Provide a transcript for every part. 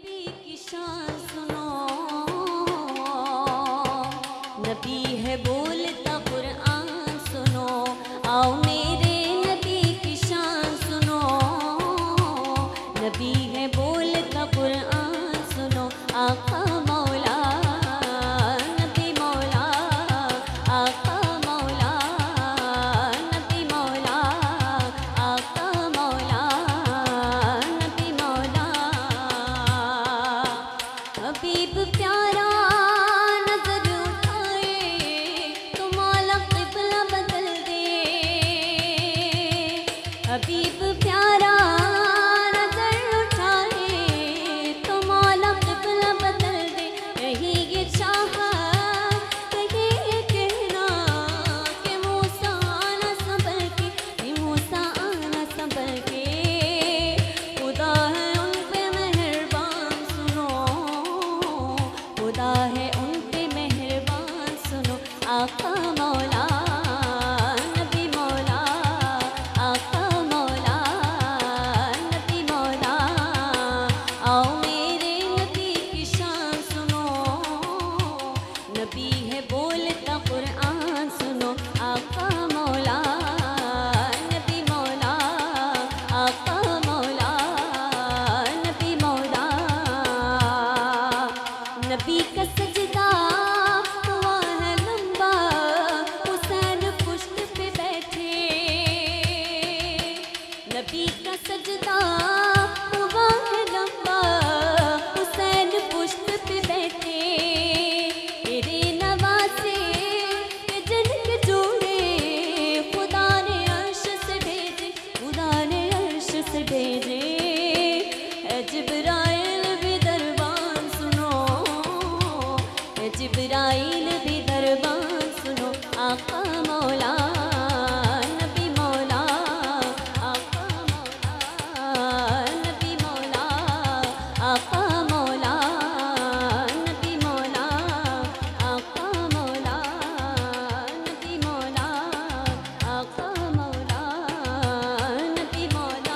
नबी की शान सुनो, नबी है बोलता कुरान सुनो। आओ मेरे नबी की शान सुनो, नबी है बोलता कुरान सुनो। आका मौला नबी मौला, आका मौला नबी मौला, आका मौला नबी मौला। हबीब प्यारा नजर उठाए तो मौला क़िबला बदल दे। हबीब प्यारा नजर उठाए तो मौला क़िबला बदल दे। यही ये चाहत, यही ये कहना कि मूसा आना संभल के, मूसा आना संभल के। खुदा है उन पे मेहरबान सुनो, खुदा है उन पे मेहरबान सुनो। आका मौला नबी मौला, आका मौला नबी मौला। आओ मेरे नबी की शान सुनो, नबी है बोलता कुरान सुनो। आका मौला नबी मौला, आका मौला नबी मौला। नबी का सजदा हुआ है लंबा, हुसैन पुश्त पे बैठे। नबी का सजदा हुआ है लंबा, हुसैन पुश्त पे बैठे। तेरे नवासे के जिनके जोड़े खुदा ने अर्श से भेजे, खुदा ने अर्श से भेजे। है जिब्राइल भी दरबान सुनो, है जिब्राइल भी दरबान सुनो। आका मौला नबी मौला, आका मौला नबी मौला, आका मौला नबी मौला, आका मौला नबी मौला, आका मौला नबी मौला।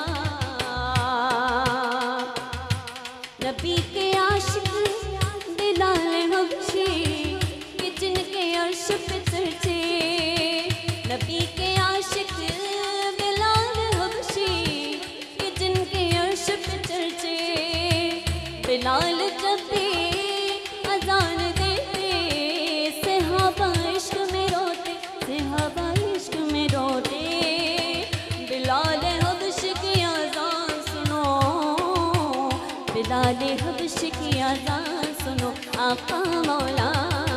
नबी के आशिक बिलाल हबशी कि जिनके अर्श पे चर्चे। नबी के आशिक बिलाल हबशी कि जिनके अर्श पे चर्चे। बिलाल जब भी अजान देते सहाबा इश्क में रोते, सहाबा इश्क में रोते। बिलाल हबश की अजान सुनो, बिलाल हबश की अजान सुनो। आका मौला